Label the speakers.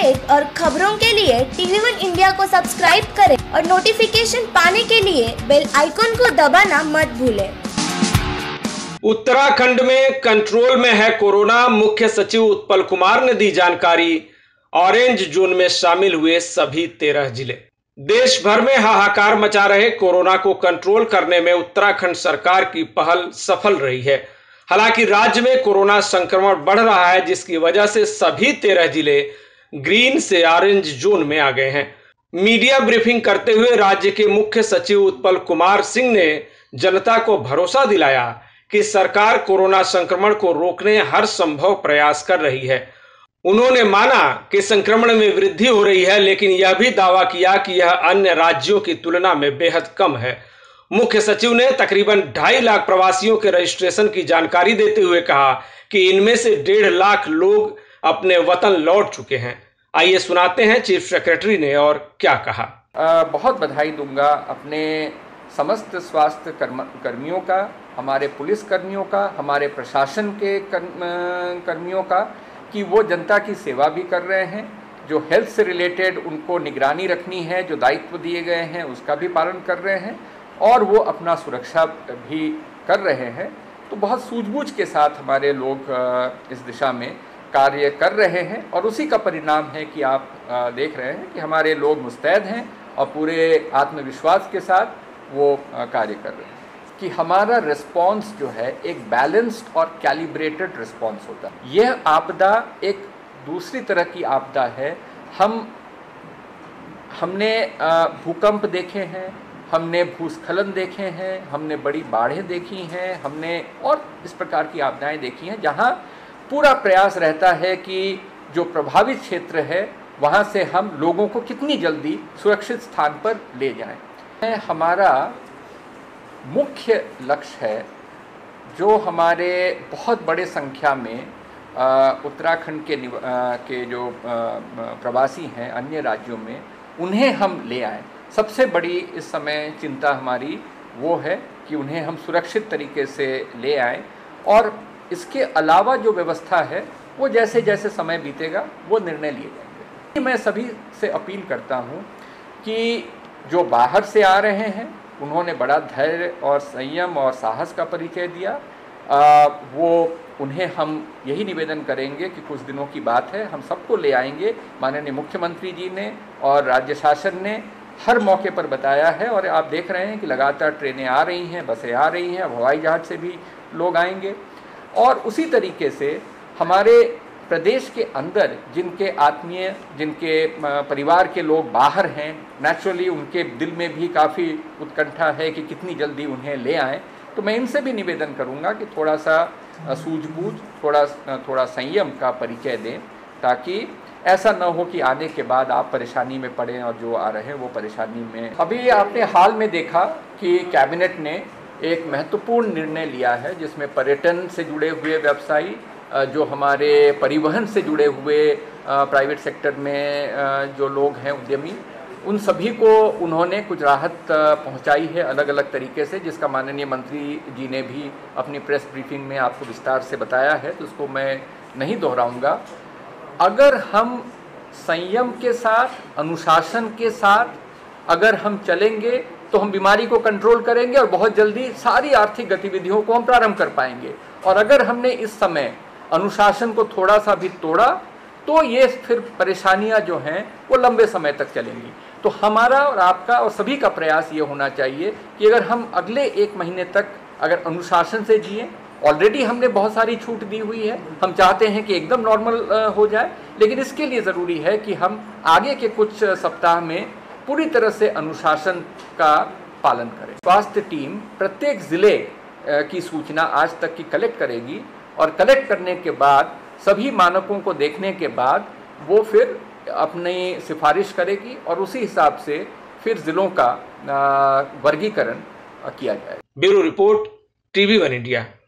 Speaker 1: Update और खबरों के लिए TV1 इंडिया को सब्सक्राइब करें और नोटिफिकेशन पाने के लिए बेल आइकन को दबाना मत भूलें।
Speaker 2: उत्तराखंड में कंट्रोल में है कोरोना, मुख्य सचिव उत्पल कुमार ने दी जानकारी। ऑरेंज जोन में शामिल हुए सभी 13 जिले। देश भर में हाहाकार मचा रहे कोरोना को कंट्रोल करने में उत्तराखंड सरकार की पहल सफल रही है। हालांकि राज्य में कोरोना संक्रमण बढ़ रहा है, जिसकी वजह से सभी 13 जिले ग्रीन से ऑरेंज जोन में आ गए हैं। मीडिया ब्रीफिंग करते हुए राज्य के मुख्य सचिव उत्पल कुमार सिंह ने जनता को भरोसा दिलाया कि सरकार कोरोना संक्रमण को रोकने हर संभव प्रयास कर रही है। उन्होंने माना कि संक्रमण में वृद्धि हो रही है, लेकिन यह भी दावा किया कि यह अन्य राज्यों की तुलना में बेहद कम है। मुख्य सचिव ने तकरीबन 2.5 लाख प्रवासियों के रजिस्ट्रेशन की जानकारी देते हुए कहा कि इनमें से 1.5 लाख लोग अपने वतन लौट चुके हैं। आइए सुनाते हैं चीफ सेक्रेटरी ने और क्या कहा।
Speaker 3: बहुत बधाई दूंगा अपने समस्त स्वास्थ्य कर्मियों का, हमारे पुलिस कर्मियों का, हमारे प्रशासन के कर्मियों का, कि वो जनता की सेवा भी कर रहे हैं। जो हेल्थ से रिलेटेड उनको निगरानी रखनी है, जो दायित्व दिए गए हैं उसका भी पालन कर रहे हैं और वो अपना सुरक्षा भी कर रहे हैं। तो बहुत सूझबूझ के साथ हमारे लोग इस दिशा में कार्य कर रहे हैं और उसी का परिणाम है कि आप देख रहे हैं कि हमारे लोग मुस्तैद हैं और पूरे आत्मविश्वास के साथ वो कार्य कर रहे हैं। कि हमारा रिस्पॉन्स जो है एक बैलेंस्ड और कैलिब्रेटेड रिस्पॉन्स होता है। यह आपदा एक दूसरी तरह की आपदा है। हमने भूकंप देखे हैं, हमने भूस्खलन देखे हैं, हमने बड़ी बाढ़ें देखी हैं, हमने और इस प्रकार की आपदाएं देखी हैं, जहां पूरा प्रयास रहता है कि जो प्रभावित क्षेत्र है वहां से हम लोगों को कितनी जल्दी सुरक्षित स्थान पर ले जाएं। हमारा मुख्य लक्ष्य है जो हमारे बहुत बड़े संख्या में उत्तराखंड के जो प्रवासी हैं अन्य राज्यों में, उन्हें हम ले आएं। सबसे बड़ी इस समय चिंता हमारी वो है कि उन्हें हम सुरक्षित तरीके से ले आएं और इसके अलावा जो व्यवस्था है वो जैसे जैसे समय बीतेगा वो निर्णय लिए जाएंगे। मैं सभी से अपील करता हूँ कि जो बाहर से आ रहे हैं उन्होंने बड़ा धैर्य और संयम और साहस का परिचय दिया। उन्हें हम यही निवेदन करेंगे कि कुछ दिनों की बात है, हम सबको ले आएंगे। माननीय मुख्यमंत्री जी ने और राज्य शासन ने हर मौके पर बताया है और आप देख रहे हैं कि लगातार ट्रेनें आ रही हैं, बसें आ रही हैं, अब हवाई जहाज से भी लोग आएंगे। और उसी तरीके से हमारे प्रदेश के अंदर जिनके आत्मीय, जिनके परिवार के लोग बाहर हैं, नेचुरली उनके दिल में भी काफ़ी उत्कंठा है कि कितनी जल्दी उन्हें ले आएं। तो मैं इनसे भी निवेदन करूंगा कि थोड़ा सा सूझबूझ, थोड़ा संयम का परिचय दें, ताकि ऐसा न हो कि आने के बाद आप परेशानी में पड़ें और जो आ रहे हैं वो परेशानी में। अभी आपने हाल में देखा कि कैबिनेट ने एक महत्वपूर्ण निर्णय लिया है जिसमें पर्यटन से जुड़े हुए व्यवसायी, जो हमारे परिवहन से जुड़े हुए प्राइवेट सेक्टर में जो लोग हैं उद्यमी, उन सभी को उन्होंने कुछ राहत पहुंचाई है अलग अलग तरीके से, जिसका माननीय मंत्री जी ने भी अपनी प्रेस ब्रीफिंग में आपको विस्तार से बताया है, तो उसको मैं नहीं दोहराऊंगा। अगर हम संयम के साथ, अनुशासन के साथ अगर हम चलेंगे तो हम बीमारी को कंट्रोल करेंगे और बहुत जल्दी सारी आर्थिक गतिविधियों को हम प्रारंभ कर पाएंगे। और अगर हमने इस समय अनुशासन को थोड़ा सा भी तोड़ा तो ये फिर परेशानियां जो हैं वो लंबे समय तक चलेंगी। तो हमारा और आपका और सभी का प्रयास ये होना चाहिए कि अगर हम अगले 1 महीने तक अगर अनुशासन से जिए, ऑलरेडी हमने बहुत सारी छूट दी हुई है, हम चाहते हैं कि एकदम नॉर्मल हो जाए, लेकिन इसके लिए ज़रूरी है कि हम आगे के कुछ सप्ताह में पूरी तरह से अनुशासन का पालन करें। स्वास्थ्य टीम प्रत्येक ज़िले की सूचना आज तक की कलेक्ट करेगी और कलेक्ट करने के बाद सभी मानकों को देखने के बाद वो फिर अपनी सिफारिश करेगी और उसी हिसाब से फिर जिलों का वर्गीकरण किया जाएगा।
Speaker 2: Bureau report, TV1 India.